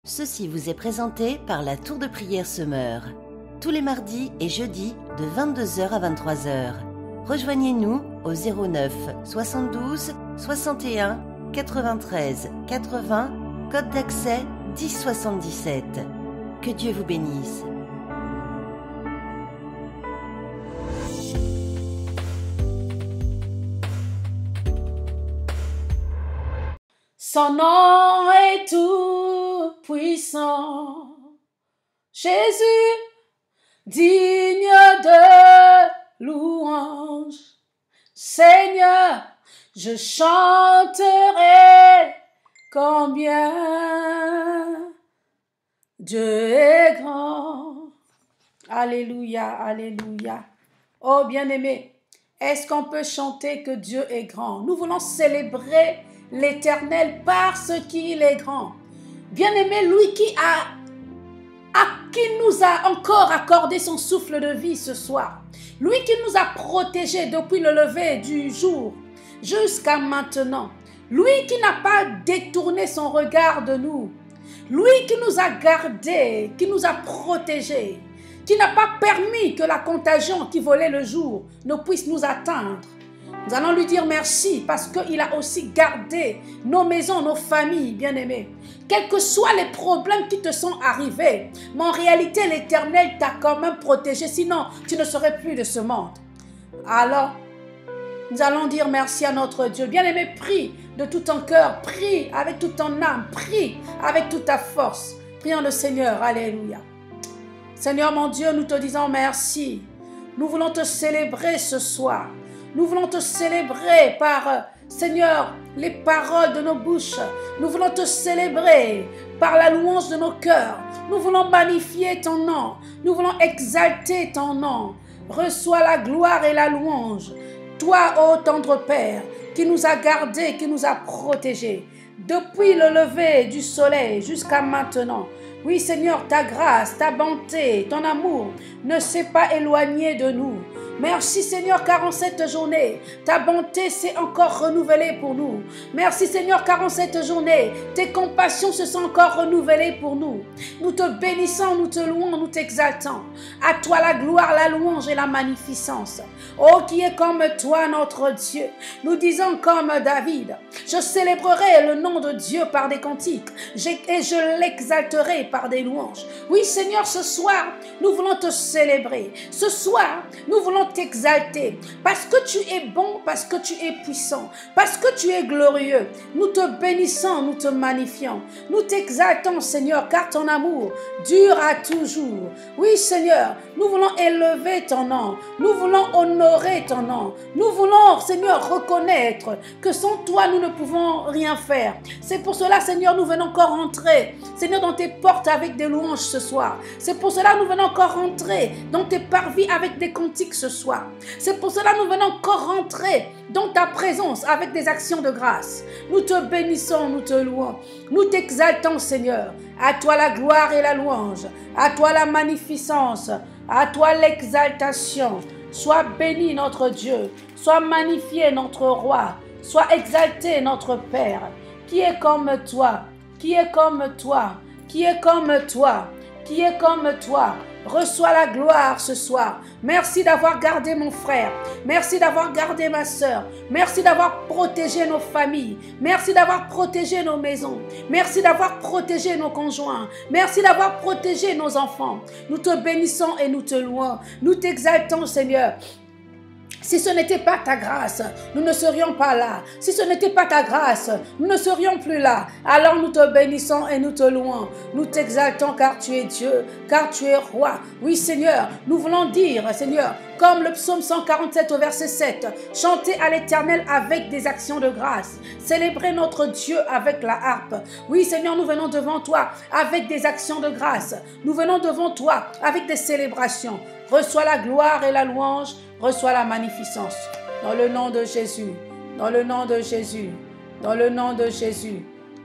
Ceci vous est présenté par la Tour de Prière Semeur. Tous les mardis et jeudis de 22 h à 23 h. Rejoignez-nous au 09 72 61 93 80, code d'accès 1077. Que Dieu vous bénisse. Son nom est tout puissant. Jésus, digne de louange. Seigneur, je chanterai combien Dieu est grand. Alléluia, alléluia. Oh bien-aimé, est-ce qu'on peut chanter que Dieu est grand? Nous voulons célébrer l'Éternel parce qu'il est grand. Bien-aimé, lui qui nous a encore accordé son souffle de vie ce soir. Lui qui nous a protégés depuis le lever du jour jusqu'à maintenant. Lui qui n'a pas détourné son regard de nous. Lui qui nous a gardés, qui nous a protégés, qui n'a pas permis que la contagion qui volait le jour ne puisse nous atteindre. Nous allons lui dire merci parce qu'il a aussi gardé nos maisons, nos familles, bien-aimés. Quels que soient les problèmes qui te sont arrivés, mais en réalité, l'Éternel t'a quand même protégé. Sinon, tu ne serais plus de ce monde. Alors, nous allons dire merci à notre Dieu. Bien-aimé, prie de tout ton cœur, prie avec toute ton âme, prie avec toute ta force. Prions le Seigneur. Alléluia. Seigneur mon Dieu, nous te disons merci. Nous voulons te célébrer ce soir. Nous voulons te célébrer par, Seigneur, les paroles de nos bouches. Nous voulons te célébrer par la louange de nos cœurs. Nous voulons magnifier ton nom. Nous voulons exalter ton nom. Reçois la gloire et la louange. Toi, ô tendre Père, qui nous a gardés, qui nous a protégés, depuis le lever du soleil jusqu'à maintenant. Oui, Seigneur, ta grâce, ta bonté, ton amour ne s'est pas éloigné de nous. Merci Seigneur car en cette journée, ta bonté s'est encore renouvelée pour nous. Merci Seigneur car en cette journée, tes compassions se sont encore renouvelées pour nous. Nous te bénissons, nous te louons, nous t'exaltons. À toi la gloire, la louange et la magnificence. Oh, qui est comme toi notre Dieu. Nous disons comme David, je célébrerai le nom de Dieu par des cantiques et je l'exalterai par des louanges. Oui Seigneur, ce soir, nous voulons te célébrer. Ce soir, nous voulons t'exalter parce que tu es bon, parce que tu es puissant, parce que tu es glorieux. Nous te bénissons, nous te magnifions, nous t'exaltons Seigneur car ton amour dure à toujours. Oui Seigneur, nous voulons élever ton nom, nous voulons honorer ton nom, nous voulons Seigneur reconnaître que sans toi nous ne pouvons rien faire. C'est pour cela Seigneur nous venons encore entrer Seigneur dans tes portes avec des louanges ce soir. C'est pour cela nous venons encore rentrer dans tes parvis avec des cantiques ce soir. C'est pour cela nous venons encore rentrer dans ta présence avec des actions de grâce. Nous te bénissons, nous te louons, nous t'exaltons Seigneur. À toi la gloire et la louange, à toi la magnificence, à toi l'exaltation. Sois béni notre Dieu, sois magnifié notre roi, sois exalté notre Père. Qui est comme toi? Qui est comme toi? Qui est comme toi? Qui est comme toi? Reçois la gloire ce soir. Merci d'avoir gardé mon frère. Merci d'avoir gardé ma soeur. Merci d'avoir protégé nos familles. Merci d'avoir protégé nos maisons. Merci d'avoir protégé nos conjoints. Merci d'avoir protégé nos enfants. Nous te bénissons et nous te louons. Nous t'exaltons, Seigneur. Si ce n'était pas ta grâce, nous ne serions pas là. Si ce n'était pas ta grâce, nous ne serions plus là. Alors nous te bénissons et nous te louons. Nous t'exaltons car tu es Dieu, car tu es roi. Oui Seigneur, nous voulons dire, Seigneur, comme le psaume 147 au verset 7, chanter à l'Éternel avec des actions de grâce. Célébrer notre Dieu avec la harpe. Oui Seigneur, nous venons devant toi avec des actions de grâce. Nous venons devant toi avec des célébrations. Reçois la gloire et la louange. Reçois la magnificence. Dans le nom de Jésus. Dans le nom de Jésus. Dans le nom de Jésus.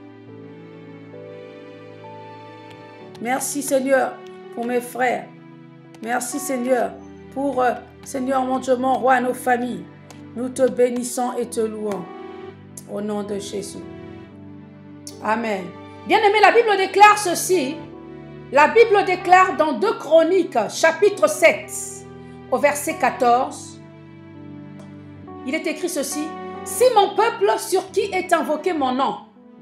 Merci Seigneur pour mes frères. Merci Seigneur pour, Seigneur mon Dieu, mon roi, nos familles. Nous te bénissons et te louons. Au nom de Jésus. Amen. Bien-aimé, la Bible déclare ceci. La Bible déclare dans 2 Chroniques, chapitre 7, au verset 14. Il est écrit ceci. Si mon peuple sur qui est invoqué mon nom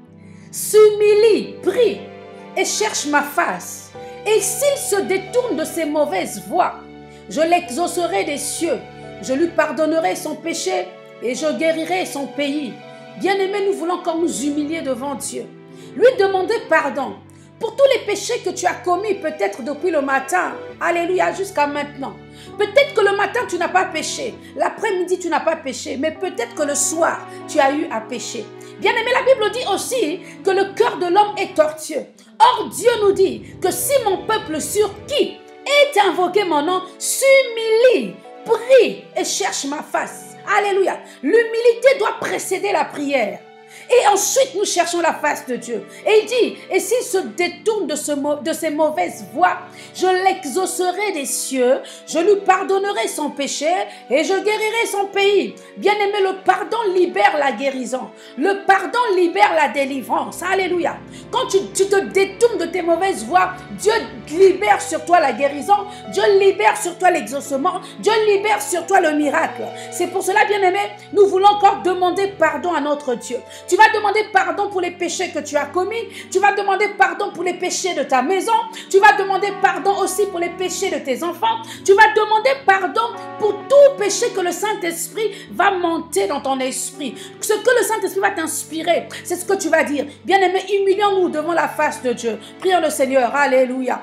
s'humilie, prie et cherche ma face, et s'il se détourne de ses mauvaises voies, je l'exaucerai des cieux, je lui pardonnerai son péché et je guérirai son pays. Bien-aimé, nous voulons encore nous humilier devant Dieu. Lui demander pardon pour tous les péchés que tu as commis peut-être depuis le matin, alléluia, jusqu'à maintenant. Peut-être que le matin tu n'as pas péché, l'après-midi tu n'as pas péché, mais peut-être que le soir tu as eu à pécher. Bien-aimé, la Bible dit aussi que le cœur de l'homme est tortueux. Or, Dieu nous dit que si mon peuple sur qui est invoqué mon nom s'humilie, prie et cherche ma face. Alléluia. L'humilité doit précéder la prière. Et ensuite, nous cherchons la face de Dieu. Et il dit, et s'il se détourne de ses mauvaises voies, je l'exaucerai des cieux, je lui pardonnerai son péché et je guérirai son pays. Bien-aimé, le pardon libère la guérison. Le pardon libère la délivrance. Alléluia. Quand tu te détournes de tes mauvaises voies, Dieu libère sur toi la guérison, Dieu libère sur toi l'exaucement, Dieu libère sur toi le miracle. C'est pour cela, bien-aimé, nous voulons encore demander pardon à notre Dieu. Tu vas demander pardon pour les péchés que tu as commis. Tu vas demander pardon pour les péchés de ta maison. Tu vas demander pardon aussi pour les péchés de tes enfants. Tu vas demander pardon pour tout péché que le Saint-Esprit va monter dans ton esprit. Ce que le Saint-Esprit va t'inspirer, c'est ce que tu vas dire. Bien-aimé, humilions-nous devant la face de Dieu. Prions le Seigneur. Alléluia.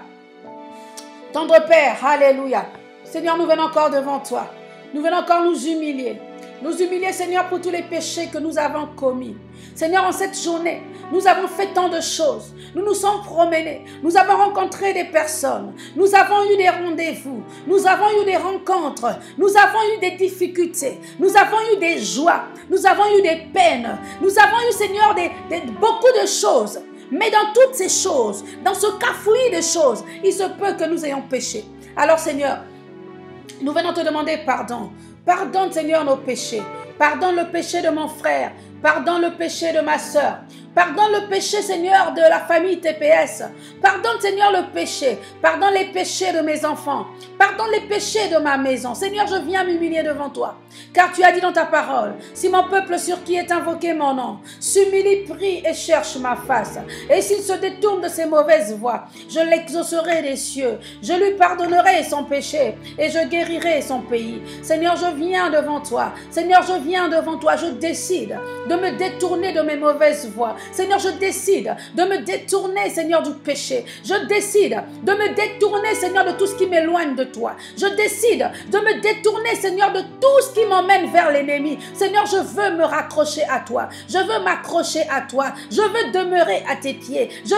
Tendre Père, alléluia. Seigneur, nous venons encore devant toi. Nous venons encore nous humilier. Nous humilier, Seigneur, pour tous les péchés que nous avons commis. Seigneur, en cette journée, nous avons fait tant de choses. Nous nous sommes promenés. Nous avons rencontré des personnes. Nous avons eu des rendez-vous. Nous avons eu des rencontres. Nous avons eu des difficultés. Nous avons eu des joies. Nous avons eu des peines. Nous avons eu, Seigneur, beaucoup de choses. Mais dans toutes ces choses, dans ce cafouillis de choses, il se peut que nous ayons péché. Alors, Seigneur, nous venons te demander pardon. Pardonne, Seigneur, nos péchés. Pardonne le péché de mon frère. Pardonne le péché de ma soeur. Pardonne le péché, Seigneur, de la famille TPS. Pardonne, Seigneur, le péché. Pardonne les péchés de mes enfants. Pardonne les péchés de ma maison. Seigneur, je viens m'humilier devant toi. Car tu as dit dans ta parole, si mon peuple sur qui est invoqué mon nom s'humilie, prie et cherche ma face, et s'il se détourne de ses mauvaises voies, je l'exaucerai des cieux. Je lui pardonnerai son péché et je guérirai son pays. Seigneur, je viens devant toi. Seigneur, je viens devant toi. Je décide de me détourner de mes mauvaises voies. Seigneur, je décide de me détourner, Seigneur, du péché. Je décide de me détourner, Seigneur, de tout ce qui m'éloigne de toi. Je décide de me détourner, Seigneur, de tout ce qui m'emmène vers l'ennemi. Seigneur, je veux me raccrocher à toi. Je veux m'accrocher à toi. Je veux demeurer à tes pieds. Je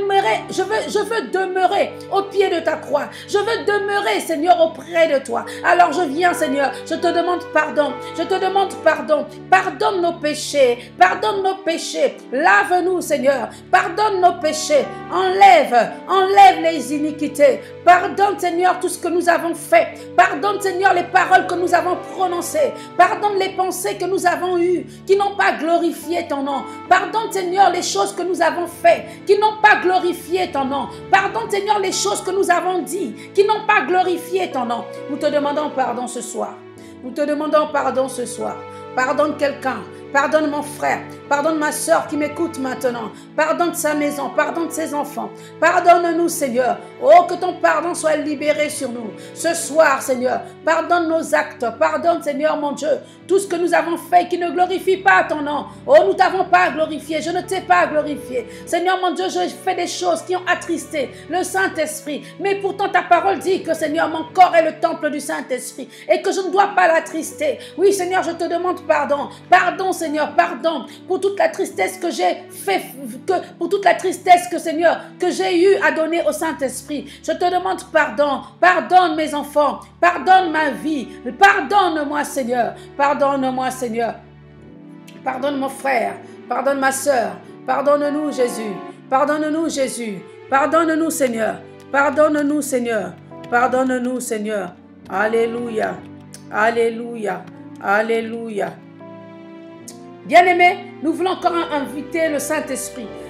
veux demeurer au pied de ta croix. Je veux demeurer, Seigneur, auprès de toi. Alors je viens, Seigneur, je te demande pardon. Je te demande pardon. Pardonne nos péchés. Pardonne nos péchés. Lave-nous, Seigneur. Pardonne nos péchés. Enlève les iniquités. Pardonne, Seigneur, tout ce que nous avons fait. Pardonne, Seigneur, les paroles que nous avons prononcées. Pardonne les pensées que nous avons eues, qui n'ont pas glorifié ton nom. Pardonne, Seigneur, les choses que nous avons faites, qui n'ont pas glorifié ton nom. Pardonne, Seigneur, les choses que nous avons dites, qui n'ont pas glorifié ton nom. Nous te demandons pardon ce soir. Nous te demandons pardon ce soir. Pardonne quelqu'un. Pardonne mon frère, pardonne ma soeur qui m'écoute maintenant. Pardonne sa maison, pardonne ses enfants. Pardonne-nous, Seigneur. Oh, que ton pardon soit libéré sur nous. Ce soir, Seigneur, pardonne nos actes. Pardonne, Seigneur, mon Dieu, tout ce que nous avons fait qui ne glorifie pas ton nom. Oh, nous t'avons pas glorifié, je ne t'ai pas glorifié. Seigneur, mon Dieu, je fais des choses qui ont attristé le Saint-Esprit. Mais pourtant, ta parole dit que, Seigneur, mon corps est le temple du Saint-Esprit et que je ne dois pas l'attrister. Oui, Seigneur, je te demande pardon. Pardon, Seigneur, pardon pour toute la tristesse que j'ai fait, pour toute la tristesse que, Seigneur, que j'ai eu à donner au Saint-Esprit. Je te demande pardon. Pardonne mes enfants. Pardonne ma vie. Pardonne-moi, Seigneur. Pardonne-moi, Seigneur. Pardonne mon frère. Pardonne ma soeur. Pardonne-nous, Jésus. Pardonne-nous, Jésus. Pardonne-nous, Seigneur. Pardonne-nous, Seigneur. Pardonne-nous, Seigneur. Alléluia. Alléluia. Alléluia. Bien-aimés, nous voulons encore inviter le Saint-Esprit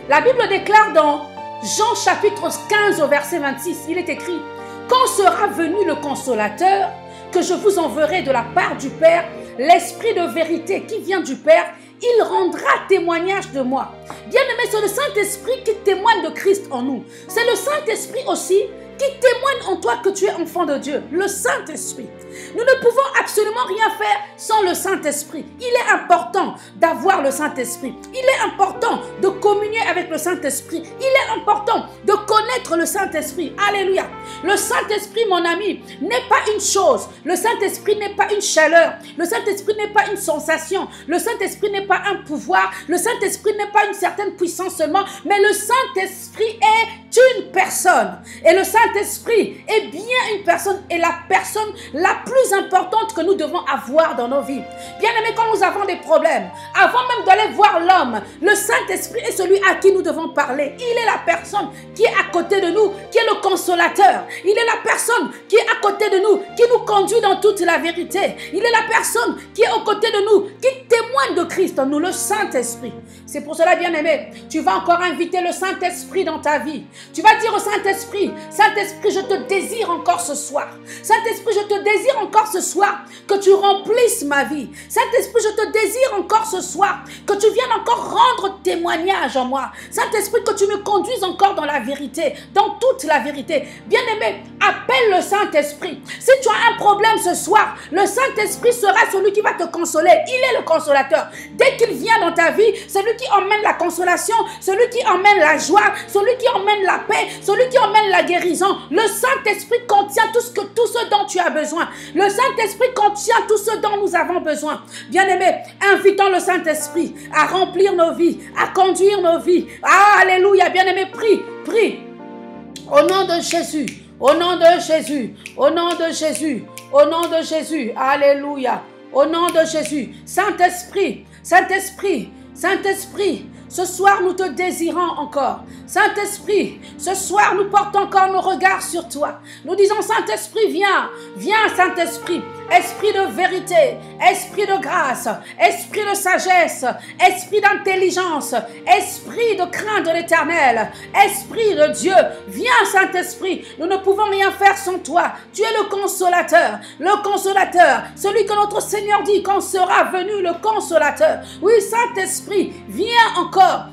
La Bible déclare dans Jean chapitre 15 au verset 26, il est écrit: quand sera venu le consolateur, que je vous enverrai de la part du Père, l'Esprit de vérité qui vient du Père, il rendra témoignage de moi. Bien-aimé, c'est le Saint-Esprit qui témoigne de Christ en nous. C'est le Saint-Esprit aussi qui témoigne en toi que tu es enfant de Dieu. Le Saint-Esprit. Nous ne pouvons absolument rien faire sans le Saint-Esprit. Il est important d'avoir le Saint-Esprit. Il est important de communier avec le Saint-Esprit. Il est important de connaître le Saint-Esprit. Alléluia. Le Saint-Esprit, mon ami, n'est pas une chose. Le Saint-Esprit n'est pas une chaleur. Le Saint-Esprit n'est pas une sensation. Le Saint-Esprit n'est pas un pouvoir. Le Saint-Esprit n'est pas une certaine puissance seulement. Mais le Saint-Esprit est une personne. Et le Saint-Esprit est bien une personne et la personne la plus importante que nous devons avoir dans nos vies. Bien aimé, quand nous avons des problèmes, avant même d'aller voir l'homme, le Saint-Esprit est celui à qui nous devons parler. Il est la personne qui est à côté de nous, qui est le consolateur. Il est la personne qui est à côté de nous, qui nous conduit dans toute la vérité. Il est la personne qui est aux côtés de nous, qui témoigne de Christ en nous, le Saint-Esprit. C'est pour cela, bien aimé, tu vas encore inviter le Saint-Esprit dans ta vie. Tu vas dire au Saint-Esprit: Saint-Esprit, je te désire encore ce soir. Saint-Esprit, je te désire encore ce soir que tu remplisses ma vie. Saint-Esprit, je te désire encore ce soir que tu viennes encore rendre témoignage en moi. Saint-Esprit, que tu me conduises encore dans la vérité, dans toute la vérité. Bien-aimé, appelle le Saint-Esprit. Si tu as un problème ce soir, le Saint-Esprit sera celui qui va te consoler. Il est le consolateur. Dès qu'il vient dans ta vie, c'est lui qui emmène la consolation, celui qui emmène la joie, celui qui emmène la paix, celui qui emmène la guérison. Le Saint-Esprit contient tout ce dont tu as besoin. Le Saint-Esprit contient tout ce dont nous avons besoin. Bien-aimés, invitons le Saint-Esprit à remplir nos vies, à conduire nos vies. Ah, alléluia, bien-aimés, prie, prie. Au nom de Jésus, au nom de Jésus, au nom de Jésus, au nom de Jésus, alléluia. Au nom de Jésus, Saint-Esprit, Saint-Esprit, Saint-Esprit, ce soir nous te désirons encore. Saint-Esprit, ce soir nous portons encore nos regards sur toi. Nous disons: Saint-Esprit, viens, viens Saint-Esprit. Esprit de vérité, esprit de grâce, esprit de sagesse, esprit d'intelligence, esprit de crainte de l'Éternel, esprit de Dieu, viens Saint-Esprit. Nous ne pouvons rien faire sans toi. Tu es le consolateur, celui que notre Seigneur dit qu'on sera venu, le consolateur. Oui, Saint-Esprit, viens encore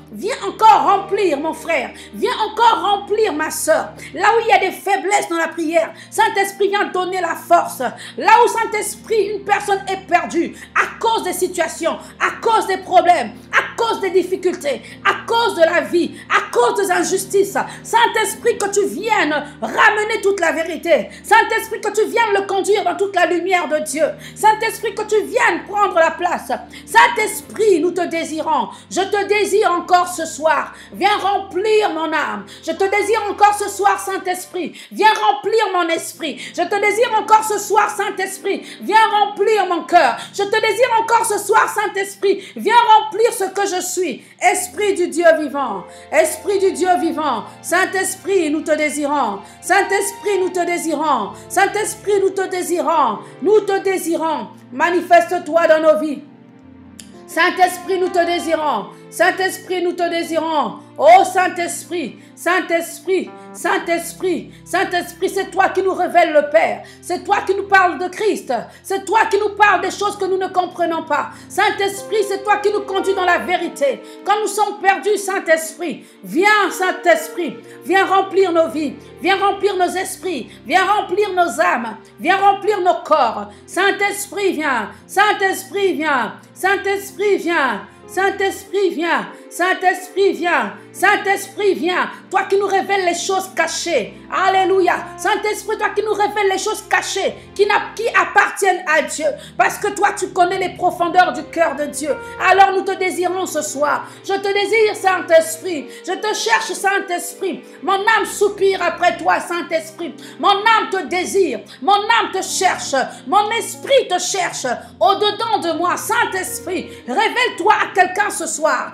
remplir mon frère, viens encore remplir ma soeur. Là où il y a des faiblesses dans la prière, Saint-Esprit, viens donner la force. Là où Saint-Esprit, une personne est perdue à cause des situations, à cause des problèmes, à cause des difficultés, à cause de la vie, à cause des injustices. Saint-Esprit, que tu viennes ramener toute la vérité. Saint-Esprit, que tu viennes le conduire dans toute la lumière de Dieu. Saint-Esprit, que tu viennes prendre la place. Saint-Esprit, nous te désirons. Je te désire encore ce soir. Viens remplir mon âme. Je te désire encore ce soir, Saint-Esprit. Viens remplir mon esprit. Je te désire encore ce soir, Saint-Esprit. Viens remplir mon cœur. Je te désire encore ce soir, Saint-Esprit. Viens remplir ce que je suis. Esprit du Dieu vivant. Esprit du Dieu vivant. Saint-Esprit, nous te désirons. Saint-Esprit, nous te désirons. Saint-Esprit, nous te désirons. Nous te désirons. Manifeste-toi dans nos vies. Saint-Esprit, nous te désirons. Saint-Esprit, nous te désirons. Oh Saint-Esprit, Saint-Esprit, Saint-Esprit, Saint-Esprit, c'est toi qui nous révèle le Père. C'est toi qui nous parles de Christ. C'est toi qui nous parles des choses que nous ne comprenons pas. Saint-Esprit, c'est toi qui nous conduis dans la vérité. Quand nous sommes perdus, Saint-Esprit, viens Saint-Esprit, viens remplir nos vies, viens remplir nos esprits, viens remplir nos âmes, viens remplir nos corps. Saint-Esprit, viens. Saint-Esprit, viens. Saint-Esprit, viens. Saint-Esprit, viens. Saint-Esprit, viens. Saint-Esprit, viens. Toi qui nous révèles les choses cachées. Alléluia. Saint-Esprit, toi qui nous révèles les choses cachées qui appartiennent à Dieu. Parce que toi, tu connais les profondeurs du cœur de Dieu. Alors nous te désirons ce soir. Je te désire, Saint-Esprit. Je te cherche, Saint-Esprit. Mon âme soupire après toi, Saint-Esprit. Mon âme te désire. Mon âme te cherche. Mon esprit te cherche. Au-dedans de moi, Saint-Esprit, révèle-toi à quelqu'un ce soir. Révèle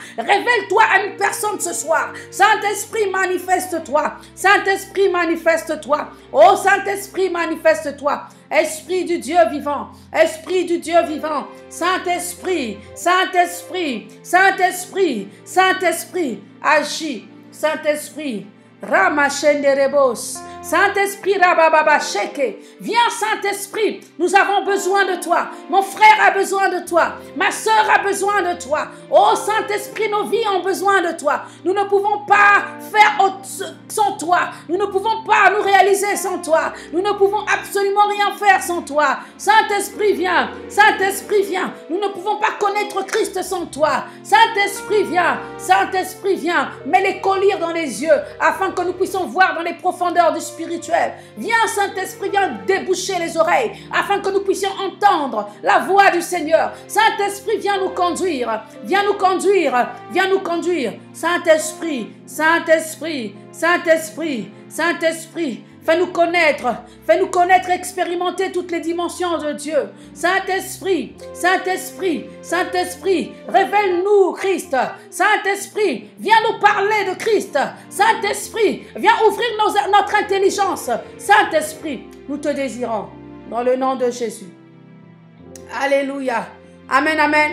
Révèle-toi à une personne ce soir. Saint-Esprit, manifeste-toi. Saint-Esprit, manifeste-toi. Oh Saint-Esprit, manifeste-toi. Esprit du Dieu vivant, Esprit du Dieu vivant, Saint-Esprit, Saint-Esprit, Saint-Esprit, Saint-Esprit, agis, Saint-Esprit, Ramachenderebos, Saint-Esprit, Rabababacheke, viens Saint-Esprit, nous avons besoin de toi, mon frère a besoin de toi, ma soeur a besoin de toi, oh Saint-Esprit, nos vies ont besoin de toi, nous ne pouvons pas faire sans toi, nous ne pouvons pas nous réaliser sans toi, nous ne pouvons absolument rien faire sans toi, Saint-Esprit viens, Saint-Esprit viens, nous ne pouvons pas connaître Christ sans toi, Saint-Esprit viens, mets les colliers dans les yeux, afin que nous puissions voir dans les profondeurs du spirituel. Viens Saint-Esprit, viens déboucher les oreilles afin que nous puissions entendre la voix du Seigneur. Saint-Esprit, viens nous conduire, viens nous conduire, viens nous conduire. Saint-Esprit, Saint-Esprit, Saint-Esprit, Saint-Esprit, fais-nous connaître, expérimenter toutes les dimensions de Dieu. Saint-Esprit, Saint-Esprit, Saint-Esprit, révèle-nous Christ. Saint-Esprit, viens nous parler de Christ. Saint-Esprit, viens ouvrir notre intelligence. Saint-Esprit, nous te désirons dans le nom de Jésus. Alléluia. Amen, amen.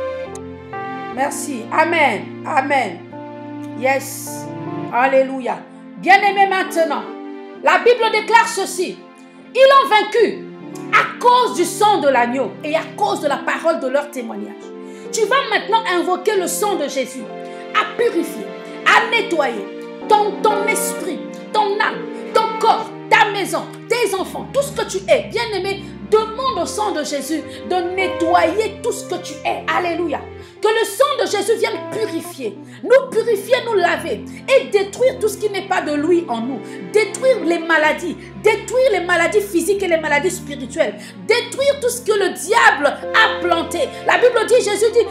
Merci. Amen, amen. Yes. Alléluia. Bien-aimés maintenant, la Bible déclare ceci. Ils l'ont vaincu à cause du sang de l'agneau et à cause de la parole de leur témoignage. Tu vas maintenant invoquer le sang de Jésus à purifier, à nettoyer ton esprit, ton âme, ton corps, ta maison, tes enfants, tout ce que tu es. Bien-aimé, demande au sang de Jésus de nettoyer tout ce que tu es. Alléluia. Que le sang de Jésus vienne purifier, nous laver et détruire tout ce qui n'est pas de lui en nous. Détruire les maladies physiques et les maladies spirituelles. Détruire tout ce que le diable a planté. La Bible dit, Jésus dit,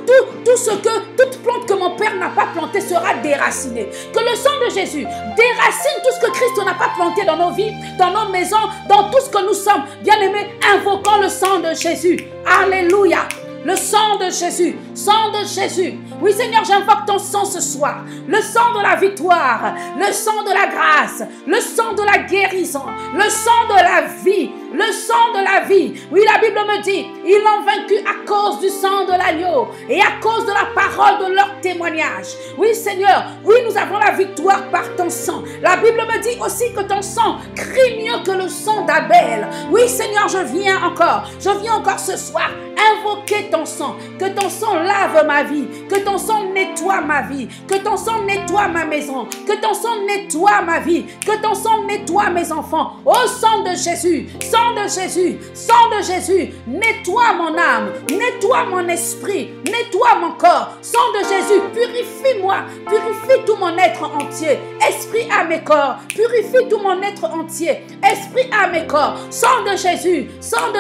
toute plante que mon Père n'a pas plantée sera déracinée. Que le sang de Jésus déracine tout ce que Christ n'a pas planté dans nos vies, dans nos maisons, dans tout ce que nous sommes. Bien-aimés, invoquons le sang de Jésus. Alléluia. Le sang de Jésus, sang de Jésus. Oui Seigneur, j'invoque ton sang ce soir. Le sang de la victoire, le sang de la grâce, le sang de la guérison, le sang de la vie, le sang de la vie. Oui, la Bible me dit, ils l'ont vaincu à cause du sang de l'agneau et à cause de la parole de leur témoignage. Oui Seigneur, oui nous avons la victoire par ton sang. La Bible me dit aussi que ton sang crie mieux que le sang d'Abel. Oui Seigneur, je viens encore ce soir invoquer ton sang, que ton sang lave ma vie, que ton sang nettoie ma vie, que ton sang nettoie ma maison, que ton sang nettoie ma vie, que ton sang nettoie mes enfants. Ô sang de Jésus, sang de Jésus, sang de Jésus, nettoie mon âme, nettoie mon esprit, nettoie mon corps. Sang de Jésus, purifie-moi, purifie tout mon être entier, esprit à mes corps, purifie tout mon être entier, esprit à mes corps. Sang de Jésus,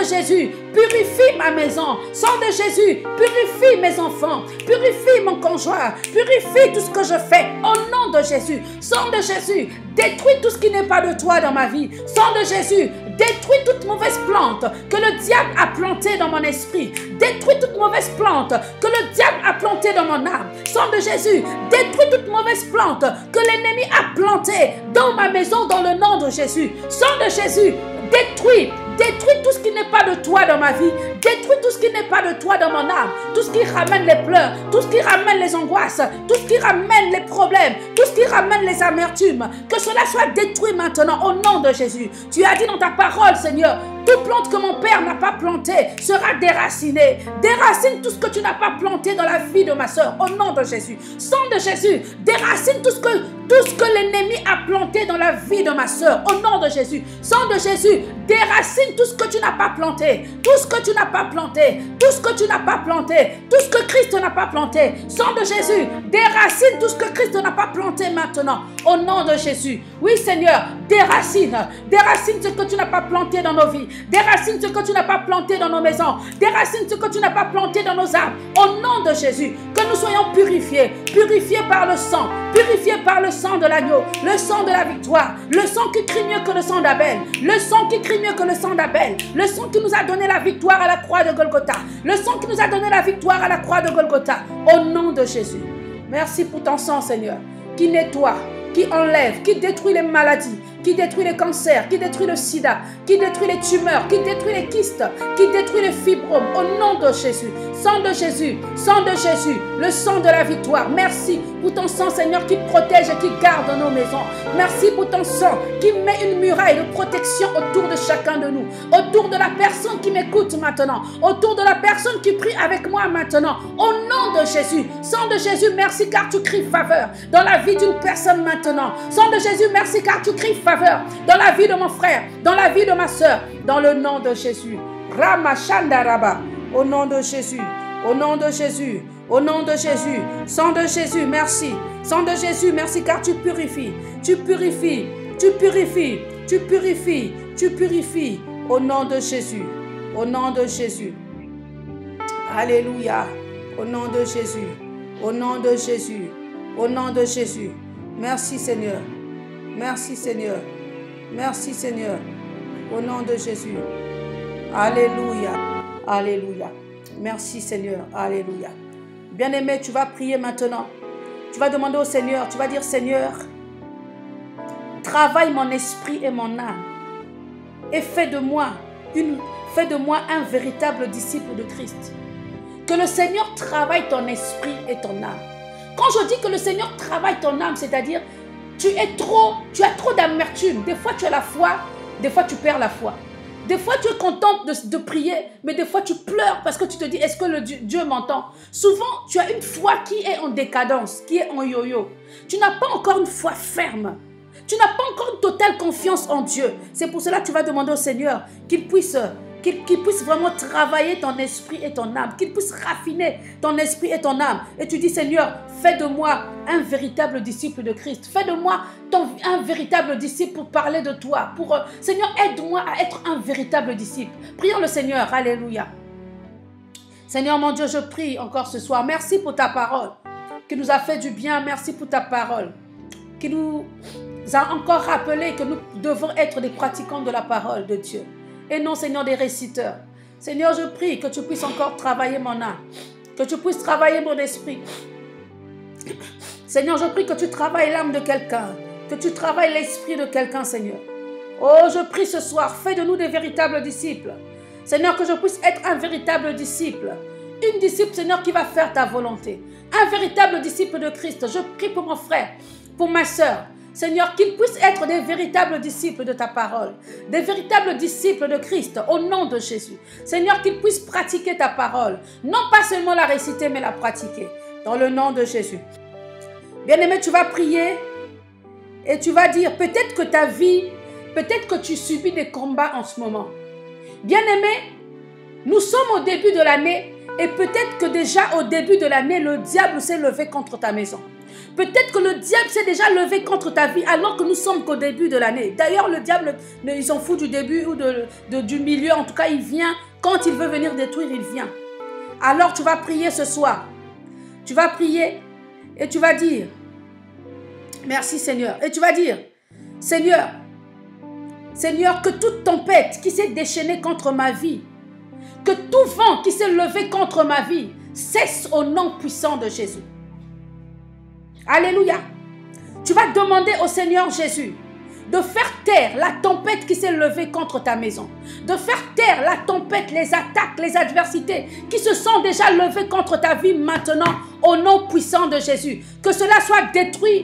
purifie ma maison. Sang de Jésus, purifie mes enfants, purifie mon conjoint, purifie tout ce que je fais au nom de Jésus. Sang de Jésus, détruis tout ce qui n'est pas de toi dans ma vie. Sang de Jésus, détruis toute mauvaise plante que le diable a plantée dans mon esprit. Détruis toute mauvaise plante que le diable a plantée dans mon âme. Sang de Jésus, détruis toute mauvaise plante que l'ennemi a plantée dans ma maison dans le nom de Jésus. Sang de Jésus, détruis tout ce qui n'est pas de toi dans ma vie. Détruis tout ce qui n'est pas de toi dans mon âme. Tout ce qui ramène les pleurs, tout ce qui ramène les angoisses, tout ce qui ramène les problèmes, tout ce qui ramène les amertumes. Que cela soit détruit maintenant au nom de Jésus. Tu as dit dans ta parole, Seigneur, toute plante que mon Père n'a pas plantée sera déracinée. Déracine tout ce que tu n'as pas planté dans la vie de ma soeur au nom de Jésus. Sang de Jésus, déracine tout ce que l'ennemi a planté dans la vie de ma soeur au nom de Jésus. Sang de Jésus, déracine tout ce que tu n'as pas planté, tout ce que tu n'as pas planté, tout ce que tu n'as pas planté, tout ce que Christ n'a pas planté. Sang de Jésus, déracine tout ce que Christ n'a pas planté maintenant au nom de Jésus. Oui Seigneur, déracine ce que tu n'as pas planté dans nos vies, déracine ce que tu n'as pas planté dans nos maisons, déracine ce que tu n'as pas planté dans nos âmes au nom de Jésus. Que nous soyons purifiés par le sang, purifiés par le sang de l'agneau, le sang de la victoire, le sang qui crie mieux que le sang d'Abel, le sang qui crie mieux que le sang d'Abel, le sang qui nous a donné la victoire à la croix de Golgotha, le sang qui nous a donné la victoire à la croix de Golgotha, au nom de Jésus. Merci pour ton sang, Seigneur, qui nettoie, qui enlève, qui détruit les maladies, qui détruit les cancers, qui détruit le sida, qui détruit les tumeurs, qui détruit les kystes, qui détruit les fibromes. Au nom de Jésus, sang de Jésus, le sang de la victoire. Merci pour ton sang, Seigneur, qui protège et qui garde nos maisons. Merci pour ton sang qui met une muraille de protection autour de chacun de nous, autour de la personne qui m'écoute maintenant, autour de la personne qui prie avec moi maintenant. Au nom de Jésus, sang de Jésus, merci car tu cries faveur dans la vie d'une personne maintenant. Sang de Jésus, merci car tu cries faveur dans la vie de mon frère, dans la vie de ma soeur, dans le nom de Jésus. Ramashandaraba, au nom de Jésus, au nom de Jésus, au nom de Jésus, sang de Jésus, merci. Sang de Jésus, merci car tu purifies, tu purifies, tu purifies, tu purifies, tu purifies. Au nom de Jésus, au nom de Jésus. Alléluia, au nom de Jésus, au nom de Jésus, au nom de Jésus. Merci Seigneur, merci Seigneur, merci Seigneur, au nom de Jésus. Alléluia, alléluia. Merci Seigneur, alléluia. Bien-aimé, tu vas prier maintenant. Tu vas demander au Seigneur, tu vas dire Seigneur, travaille mon esprit et mon âme et fais de moi un véritable disciple de Christ. Que le Seigneur travaille ton esprit et ton âme. Quand je dis que le Seigneur travaille ton âme, c'est-à-dire tu as trop d'amertume. Des fois tu as la foi, des fois tu perds la foi. Des fois, tu es contente de prier, mais des fois, tu pleures parce que tu te dis, est-ce que Dieu m'entend? Souvent, tu as une foi qui est en décadence, qui est en yo-yo. Tu n'as pas encore une foi ferme. Tu n'as pas encore une totale confiance en Dieu. C'est pour cela que tu vas demander au Seigneur qu'il puisse vraiment travailler ton esprit et ton âme, qu'il puisse raffiner ton esprit et ton âme. Et tu dis, Seigneur, fais de moi un véritable disciple de Christ. Fais de moi un véritable disciple pour parler de toi. Seigneur, aide-moi à être un véritable disciple. Prions le Seigneur, alléluia. Seigneur mon Dieu, je prie encore ce soir. Merci pour ta parole qui nous a fait du bien. Merci pour ta parole qui nous a encore rappelé que nous devons être des pratiquants de la parole de Dieu. Et non, Seigneur, des réciteurs. Seigneur, je prie que tu puisses encore travailler mon âme, que tu puisses travailler mon esprit. Seigneur, je prie que tu travailles l'âme de quelqu'un, que tu travailles l'esprit de quelqu'un, Seigneur. Oh, je prie ce soir, fais de nous des véritables disciples. Seigneur, que je puisse être un véritable disciple. Une disciple, Seigneur, qui va faire ta volonté. Un véritable disciple de Christ. Je prie pour mon frère, pour ma soeur. Seigneur, qu'ils puissent être des véritables disciples de ta parole, des véritables disciples de Christ, au nom de Jésus. Seigneur, qu'ils puissent pratiquer ta parole, non pas seulement la réciter, mais la pratiquer, dans le nom de Jésus. Bien-aimé, tu vas prier et tu vas dire, peut-être que ta vie, peut-être que tu subis des combats en ce moment. Bien-aimé, nous sommes au début de l'année et peut-être que déjà au début de l'année, le diable s'est levé contre ta maison. Peut-être que le diable s'est déjà levé contre ta vie alors que nous sommes qu'au début de l'année. D'ailleurs, le diable, il s'en fout du début ou du milieu. En tout cas, il vient. Quand il veut venir détruire, il vient. Alors, tu vas prier ce soir. Tu vas prier et tu vas dire, merci Seigneur. Et tu vas dire, Seigneur, que toute tempête qui s'est déchaînée contre ma vie, que tout vent qui s'est levé contre ma vie, cesse au nom puissant de Jésus. Alléluia. Tu vas demander au Seigneur Jésus de faire taire la tempête qui s'est levée contre ta maison. De faire taire la tempête, les attaques, les adversités qui se sont déjà levées contre ta vie maintenant au nom puissant de Jésus. Que cela soit détruit,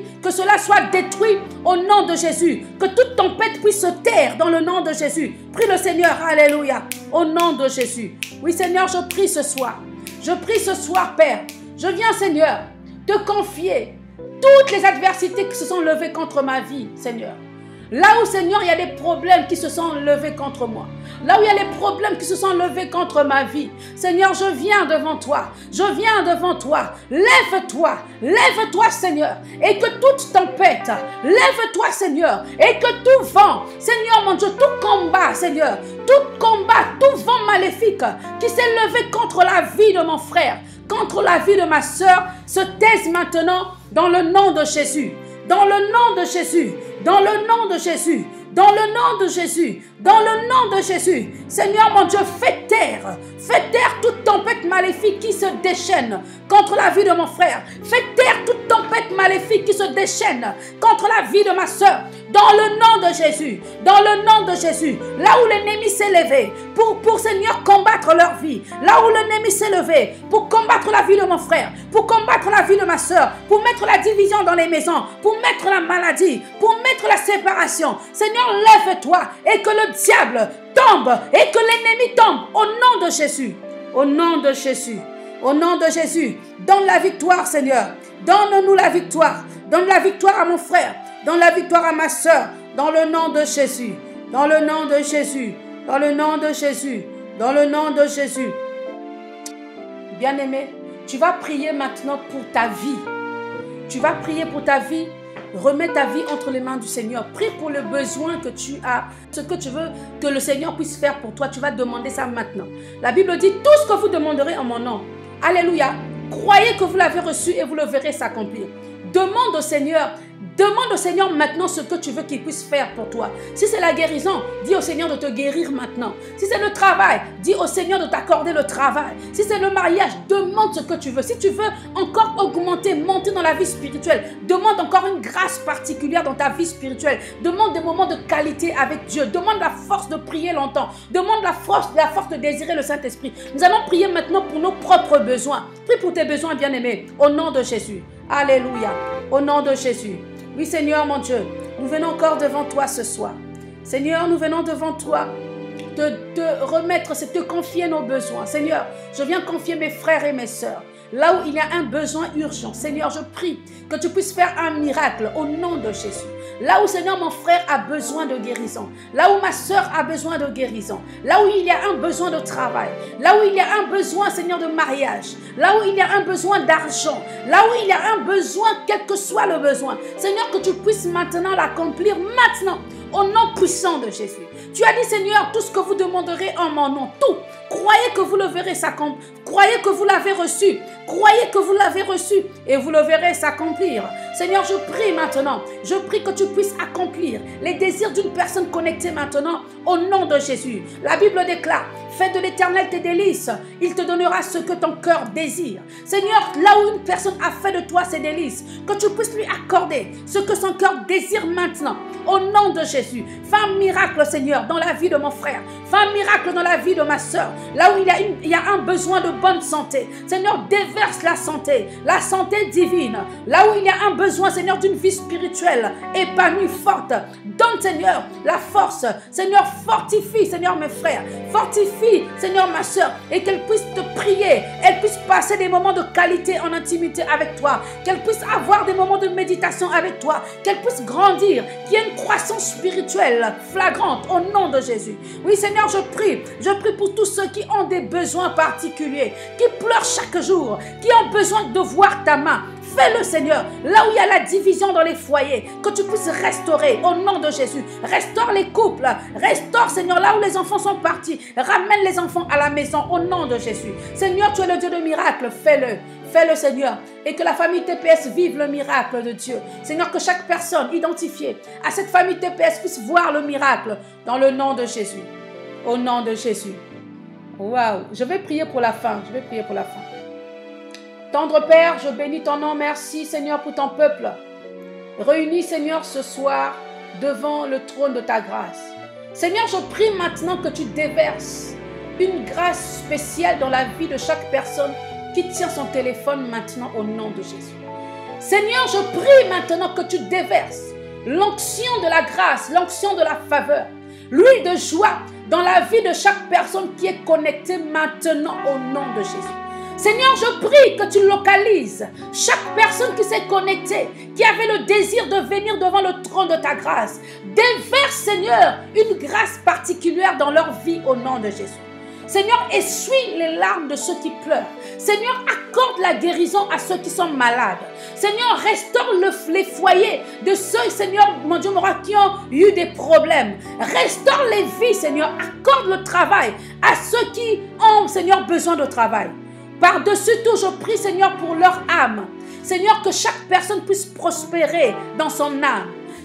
au nom de Jésus. Que toute tempête puisse se taire dans le nom de Jésus. Prie le Seigneur, alléluia, au nom de Jésus. Oui Seigneur, je prie ce soir. Je prie ce soir, Père. Je viens, Seigneur, te confier toutes les adversités qui se sont levées contre ma vie, Seigneur. Là où, Seigneur, il y a des problèmes qui se sont levés contre moi. Là où il y a des problèmes qui se sont levés contre ma vie. Seigneur, je viens devant toi. Je viens devant toi. Lève-toi. Lève-toi, Seigneur. Et que toute tempête, lève-toi, Seigneur. Et que tout vent, Seigneur mon Dieu, tout combat, Seigneur, tout combat, tout vent maléfique qui s'est levé contre la vie de mon frère, contre la vie de ma soeur, se taise maintenant dans le nom de Jésus. Dans le nom de Jésus. Dans le nom de Jésus. dans le nom de Jésus, dans le nom de Jésus. Seigneur mon Dieu, fais taire toute tempête maléfique qui se déchaîne contre la vie de mon frère. Fais taire toute tempête maléfique qui se déchaîne contre la vie de ma soeur. Dans le nom de Jésus, dans le nom de Jésus, là où l'ennemi s'est levé pour Seigneur combattre leur vie, là où l'ennemi s'est levé pour combattre la vie de mon frère, pour combattre la vie de ma soeur, pour mettre la division dans les maisons, pour mettre la maladie, pour mettre la séparation. Seigneur, lève-toi et que le diable tombe et que l'ennemi tombe au nom de Jésus, au nom de Jésus, au nom de Jésus. Donne la victoire, Seigneur. Donne-nous la victoire. Donne la victoire à mon frère. Donne la victoire à ma soeur. Dans le nom de Jésus. Dans le nom de Jésus. Dans le nom de Jésus. Dans le nom de Jésus. Bien-aimé, tu vas prier maintenant pour ta vie. Tu vas prier pour ta vie. Remets ta vie entre les mains du Seigneur. Prie pour le besoin que tu as. Ce que tu veux que le Seigneur puisse faire pour toi. Tu vas demander ça maintenant. La Bible dit, tout ce que vous demanderez en mon nom. Alléluia. Croyez que vous l'avez reçu et vous le verrez s'accomplir. Demande au Seigneur maintenant ce que tu veux qu'il puisse faire pour toi. Si c'est la guérison, dis au Seigneur de te guérir maintenant. Si c'est le travail, dis au Seigneur de t'accorder le travail. Si c'est le mariage, demande ce que tu veux. Si tu veux encore augmenter, monter dans la vie spirituelle, demande encore une grâce particulière dans ta vie spirituelle. Demande des moments de qualité avec Dieu. Demande la force de prier longtemps. Demande la force de désirer le Saint-Esprit. Nous allons prier maintenant pour nos propres besoins. Prie pour tes besoins, bien-aimés, au nom de Jésus. Alléluia. Au nom de Jésus. Oui, Seigneur, mon Dieu, nous venons encore devant toi ce soir. Seigneur, nous venons devant toi te remettre, c'est te confier nos besoins. Seigneur, je viens confier mes frères et mes sœurs. Là où il y a un besoin urgent, Seigneur, je prie que tu puisses faire un miracle au nom de Jésus. Là où, Seigneur, mon frère a besoin de guérison. Là où ma sœur a besoin de guérison. Là où il y a un besoin de travail. Là où il y a un besoin, Seigneur, de mariage. Là où il y a un besoin d'argent. Là où il y a un besoin, quel que soit le besoin. Seigneur, que tu puisses maintenant l'accomplir maintenant. Au nom puissant de Jésus. Tu as dit, Seigneur, tout ce que vous demanderez en mon nom, tout. Croyez que vous le verrez s'accomplir. Croyez que vous l'avez reçu. Croyez que vous l'avez reçu et vous le verrez s'accomplir. Seigneur, je prie maintenant. Je prie que tu puisses accomplir les désirs d'une personne connectée maintenant au nom de Jésus. La Bible déclare, fais de l'Éternel tes délices. Il te donnera ce que ton cœur désire. Seigneur, là où une personne a fait de toi ses délices, que tu puisses lui accorder ce que son cœur désire maintenant. Au nom de Jésus, fais un miracle, Seigneur, dans la vie de mon frère. Fais un miracle dans la vie de ma soeur. Là où il y a un besoin de bonne santé. Seigneur, déverse la santé divine. Là où il y a un besoin, Seigneur, d'une vie spirituelle épanouie, forte. Donne, Seigneur, la force. Seigneur, fortifie, Seigneur, mes frères. Fortifie, Seigneur, ma soeur. Et qu'elle puisse te prier. Elle puisse passer des moments de qualité en intimité avec toi. Qu'elle puisse avoir des moments de méditation avec toi. Qu'elle puisse grandir. Qu'il y ait une croissance spirituelle flagrante au nom de Jésus. Oui, Seigneur, je prie pour tous ceux qui ont des besoins particuliers, qui pleurent chaque jour, qui ont besoin de voir ta main. Fais-le, Seigneur, là où il y a la division dans les foyers, que tu puisses restaurer au nom de Jésus. Restaure les couples, restaure, Seigneur, là où les enfants sont partis. Ramène les enfants à la maison au nom de Jésus. Seigneur, tu es le Dieu de miracles, fais-le. Fais-le, Seigneur, et que la famille TPS vive le miracle de Dieu. Seigneur, que chaque personne identifiée à cette famille TPS puisse voir le miracle dans le nom de Jésus. Au nom de Jésus. Waouh, je vais prier pour la fin. Tendre Père, je bénis ton nom. Merci, Seigneur, pour ton peuple. Réunis, Seigneur, ce soir devant le trône de ta grâce. Seigneur, je prie maintenant que tu déverses une grâce spéciale dans la vie de chaque personne qui tient son téléphone maintenant au nom de Jésus. Seigneur, je prie maintenant que tu déverses l'onction de la grâce, l'onction de la faveur, l'huile de joie dans la vie de chaque personne qui est connectée maintenant au nom de Jésus. Seigneur, je prie que tu localises chaque personne qui s'est connectée, qui avait le désir de venir devant le trône de ta grâce. Déverse, Seigneur, une grâce particulière dans leur vie au nom de Jésus. Seigneur, essuie les larmes de ceux qui pleurent. Seigneur, accorde la guérison à ceux qui sont malades. Seigneur, restaure les foyers de ceux, Seigneur, mon Dieu, qui ont eu des problèmes. Restaure les vies, Seigneur. Accorde le travail à ceux qui ont, Seigneur, besoin de travail. Par-dessus tout, je prie, Seigneur, pour leur âme. Seigneur, que chaque personne puisse prospérer dans son âme.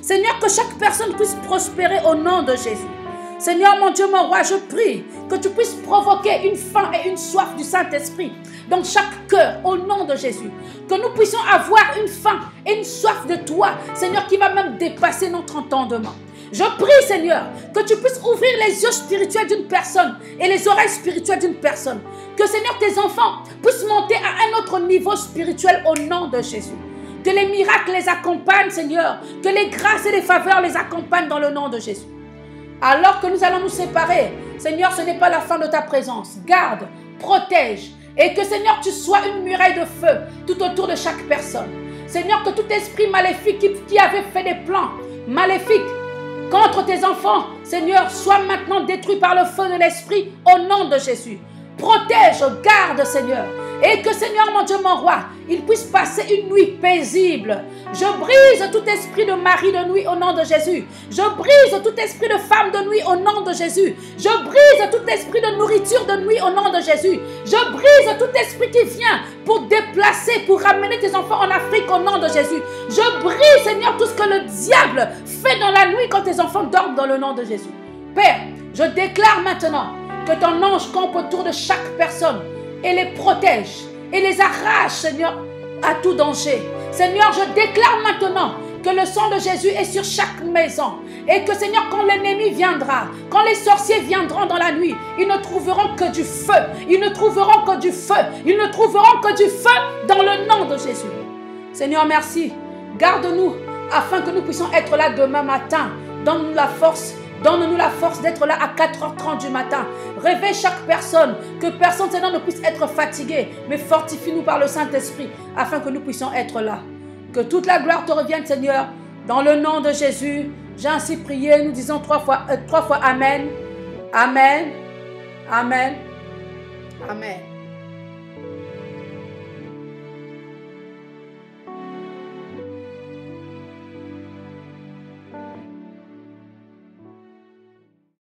Seigneur, que chaque personne puisse prospérer au nom de Jésus. Seigneur, mon Dieu, mon roi, je prie que tu puisses provoquer une faim et une soif du Saint-Esprit dans chaque cœur, au nom de Jésus. Que nous puissions avoir une faim et une soif de toi, Seigneur, qui va même dépasser notre entendement. Je prie, Seigneur, que tu puisses ouvrir les yeux spirituels d'une personne et les oreilles spirituelles d'une personne. Que, Seigneur, tes enfants puissent monter à un autre niveau spirituel au nom de Jésus. Que les miracles les accompagnent, Seigneur. Que les grâces et les faveurs les accompagnent dans le nom de Jésus. Alors que nous allons nous séparer, Seigneur, ce n'est pas la fin de ta présence. Garde, protège. Et que, Seigneur, tu sois une muraille de feu tout autour de chaque personne. Seigneur, que tout esprit maléfique qui avait fait des plans maléfiques contre tes enfants, Seigneur, soit maintenant détruit par le feu de l'Esprit au nom de Jésus. Protège, garde, Seigneur. Et que, Seigneur, mon Dieu, mon roi, il puisse passer une nuit paisible. Je brise tout esprit de mari de nuit au nom de Jésus. Je brise tout esprit de femme de nuit au nom de Jésus. Je brise tout esprit de nourriture de nuit au nom de Jésus. Je brise tout esprit qui vient pour déplacer, pour ramener tes enfants en Afrique au nom de Jésus. Je brise, Seigneur, tout ce que le diable fait dans la nuit quand tes enfants dorment dans le nom de Jésus. Père, je déclare maintenant que ton ange campe autour de chaque personne et les protège et les arrache, Seigneur, à tout danger. Seigneur, je déclare maintenant que le sang de Jésus est sur chaque maison et que, Seigneur, quand l'ennemi viendra, quand les sorciers viendront dans la nuit, ils ne trouveront que du feu. Ils ne trouveront que du feu. Ils ne trouveront que du feu dans le nom de Jésus. Seigneur, merci. Garde-nous afin que nous puissions être là demain matin. Donne-nous la force. Donne-nous la force d'être là à 4h30 du matin. Réveille chaque personne. Que personne, Seigneur, ne puisse être fatigué. Mais fortifie-nous par le Saint-Esprit afin que nous puissions être là. Que toute la gloire te revienne, Seigneur. Dans le nom de Jésus, j'ai ainsi prié. Nous disons trois fois Amen. Amen. Amen. Amen.